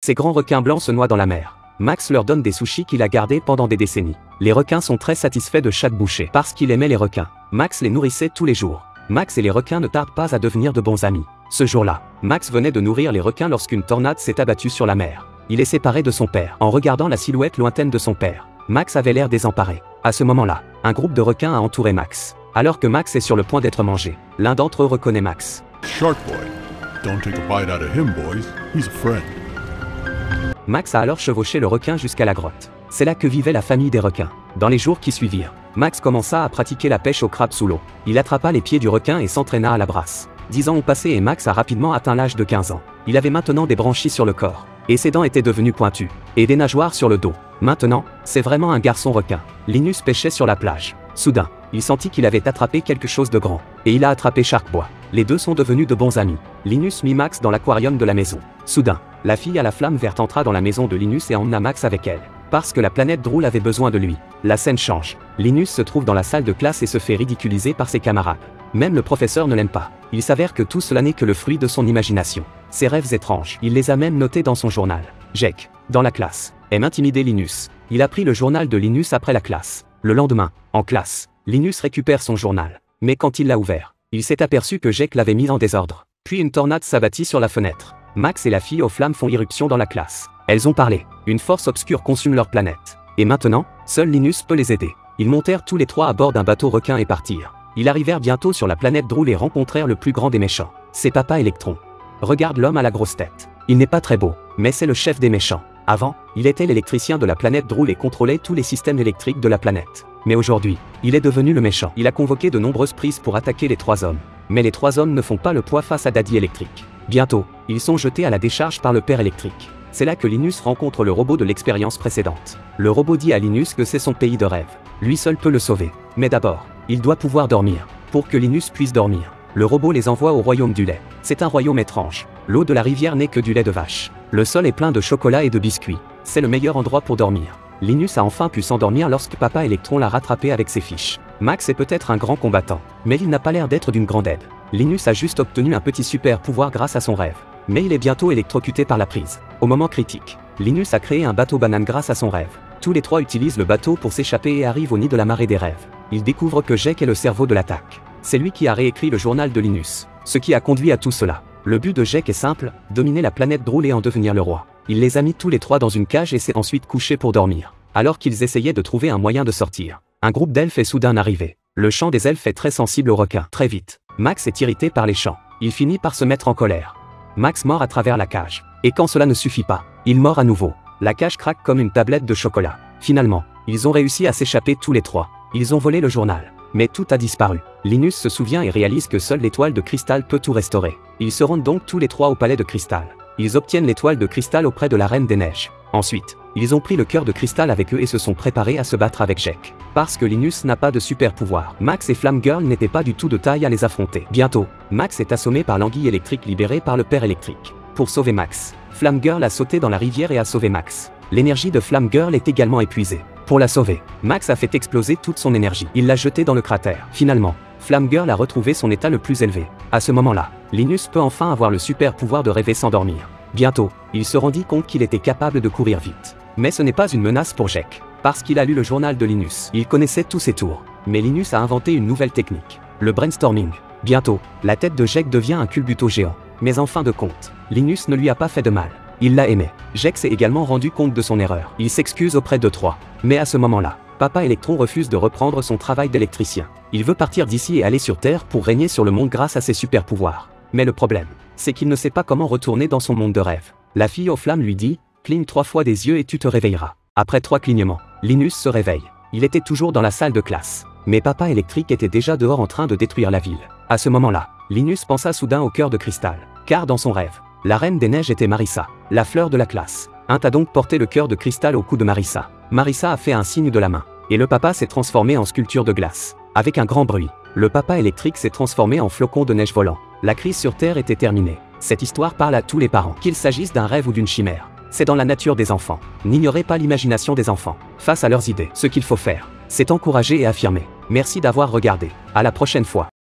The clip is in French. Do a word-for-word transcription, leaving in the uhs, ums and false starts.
Ces grands requins blancs se noient dans la mer. Max leur donne des sushis qu'il a gardés pendant des décennies. Les requins sont très satisfaits de chaque bouchée. Parce qu'il aimait les requins, Max les nourrissait tous les jours. Max et les requins ne tardent pas à devenir de bons amis. Ce jour-là, Max venait de nourrir les requins lorsqu'une tornade s'est abattue sur la mer. Il est séparé de son père. En regardant la silhouette lointaine de son père, Max avait l'air désemparé. À ce moment-là, un groupe de requins a entouré Max. Alors que Max est sur le point d'être mangé, l'un d'entre eux reconnaît Max. Shark boy. Don't take a bite out of him, boys. He's a friend. Max a alors chevauché le requin jusqu'à la grotte. C'est là que vivait la famille des requins. Dans les jours qui suivirent, Max commença à pratiquer la pêche au crabe sous l'eau. Il attrapa les pieds du requin et s'entraîna à la brasse. Dix ans ont passé et Max a rapidement atteint l'âge de quinze ans. Il avait maintenant des branchies sur le corps, et ses dents étaient devenues pointues, et des nageoires sur le dos. Maintenant, c'est vraiment un garçon requin. Linus pêchait sur la plage. Soudain, il sentit qu'il avait attrapé quelque chose de grand, et il a attrapé Shark Boy. Les deux sont devenus de bons amis. Linus mit Max dans l'aquarium de la maison. Soudain, la fille à la flamme verte entra dans la maison de Linus et emmena Max avec elle. Parce que la planète Drool avait besoin de lui. La scène change. Linus se trouve dans la salle de classe et se fait ridiculiser par ses camarades. Même le professeur ne l'aime pas. Il s'avère que tout cela n'est que le fruit de son imagination. Ses rêves étranges. Il les a même notés dans son journal. Jake, dans la classe, aime intimider Linus. Il a pris le journal de Linus après la classe. Le lendemain, en classe, Linus récupère son journal. Mais quand il l'a ouvert, il s'est aperçu que Jake l'avait mis en désordre. Puis une tornade s'abattit sur la fenêtre. Max et la fille aux flammes font irruption dans la classe. Elles ont parlé. Une force obscure consume leur planète. Et maintenant, seul Linus peut les aider. Ils montèrent tous les trois à bord d'un bateau requin et partirent. Ils arrivèrent bientôt sur la planète Drool et rencontrèrent le plus grand des méchants. C'est Papa Électron. Regarde l'homme à la grosse tête. Il n'est pas très beau, mais c'est le chef des méchants. Avant, il était l'électricien de la planète Drool et contrôlait tous les systèmes électriques de la planète. Mais aujourd'hui, il est devenu le méchant. Il a convoqué de nombreuses prises pour attaquer les trois hommes. Mais les trois hommes ne font pas le poids face à Daddy électrique. Bientôt, ils sont jetés à la décharge par le père électrique. C'est là que Linus rencontre le robot de l'expérience précédente. Le robot dit à Linus que c'est son pays de rêve. Lui seul peut le sauver. Mais d'abord, il doit pouvoir dormir. Pour que Linus puisse dormir, le robot les envoie au royaume du lait. C'est un royaume étrange. L'eau de la rivière n'est que du lait de vache. Le sol est plein de chocolat et de biscuits. C'est le meilleur endroit pour dormir. Linus a enfin pu s'endormir lorsque Papa Électron l'a rattrapé avec ses fiches. Max est peut-être un grand combattant, mais il n'a pas l'air d'être d'une grande aide. Linus a juste obtenu un petit super pouvoir grâce à son rêve. Mais il est bientôt électrocuté par la prise. Au moment critique, Linus a créé un bateau banane grâce à son rêve. Tous les trois utilisent le bateau pour s'échapper et arrivent au nid de la marée des rêves. Ils découvrent que Jake est le cerveau de l'attaque. C'est lui qui a réécrit le journal de Linus. Ce qui a conduit à tout cela. Le but de Jake est simple, dominer la planète Drool et en devenir le roi. Il les a mis tous les trois dans une cage et s'est ensuite couché pour dormir. Alors qu'ils essayaient de trouver un moyen de sortir, un groupe d'elfes est soudain arrivé. Le chant des elfes est très sensible aux requins. Très vite, Max est irrité par les chants. Il finit par se mettre en colère. Max mord à travers la cage. Et quand cela ne suffit pas, il mord à nouveau. La cage craque comme une tablette de chocolat. Finalement, ils ont réussi à s'échapper tous les trois. Ils ont volé le journal. Mais tout a disparu. Linus se souvient et réalise que seule l'étoile de cristal peut tout restaurer. Ils se rendent donc tous les trois au palais de cristal. Ils obtiennent l'étoile de cristal auprès de la Reine des Neiges. Ensuite, ils ont pris le cœur de cristal avec eux et se sont préparés à se battre avec Jake. Parce que Linus n'a pas de super pouvoir, Max et Flamme Girl n'étaient pas du tout de taille à les affronter. Bientôt, Max est assommé par l'anguille électrique libérée par le père électrique. Pour sauver Max, Flamme Girl a sauté dans la rivière et a sauvé Max. L'énergie de Flamme Girl est également épuisée. Pour la sauver, Max a fait exploser toute son énergie. Il l'a jetée dans le cratère. Finalement, Flamme Girl a retrouvé son état le plus élevé. À ce moment-là, Linus peut enfin avoir le super pouvoir de rêver sans dormir. Bientôt, il se rendit compte qu'il était capable de courir vite. Mais ce n'est pas une menace pour Jake. Parce qu'il a lu le journal de Linus. Il connaissait tous ses tours. Mais Linus a inventé une nouvelle technique. Le brainstorming. Bientôt, la tête de Jake devient un culbuto géant. Mais en fin de compte, Linus ne lui a pas fait de mal. Il l'a aimé. Jake s'est également rendu compte de son erreur. Il s'excuse auprès de trois. Mais à ce moment-là, Papa Électron refuse de reprendre son travail d'électricien. Il veut partir d'ici et aller sur Terre pour régner sur le monde grâce à ses super pouvoirs. Mais le problème, c'est qu'il ne sait pas comment retourner dans son monde de rêve. La fille aux flammes lui dit « Cligne trois fois des yeux et tu te réveilleras ». Après trois clignements, Linus se réveille. Il était toujours dans la salle de classe. Mais Papa Électrique était déjà dehors en train de détruire la ville. À ce moment-là, Linus pensa soudain au cœur de cristal. Car dans son rêve, la Reine des Neiges était Marissa, la fleur de la classe. Int a donc porté le cœur de cristal au cou de Marissa. Marissa a fait un signe de la main. Et le papa s'est transformé en sculpture de glace. Avec un grand bruit, le papa électrique s'est transformé en flocon de neige volant. La crise sur Terre était terminée. Cette histoire parle à tous les parents, qu'il s'agisse d'un rêve ou d'une chimère. C'est dans la nature des enfants. N'ignorez pas l'imagination des enfants. Face à leurs idées, ce qu'il faut faire, c'est encourager et affirmer. Merci d'avoir regardé. À la prochaine fois.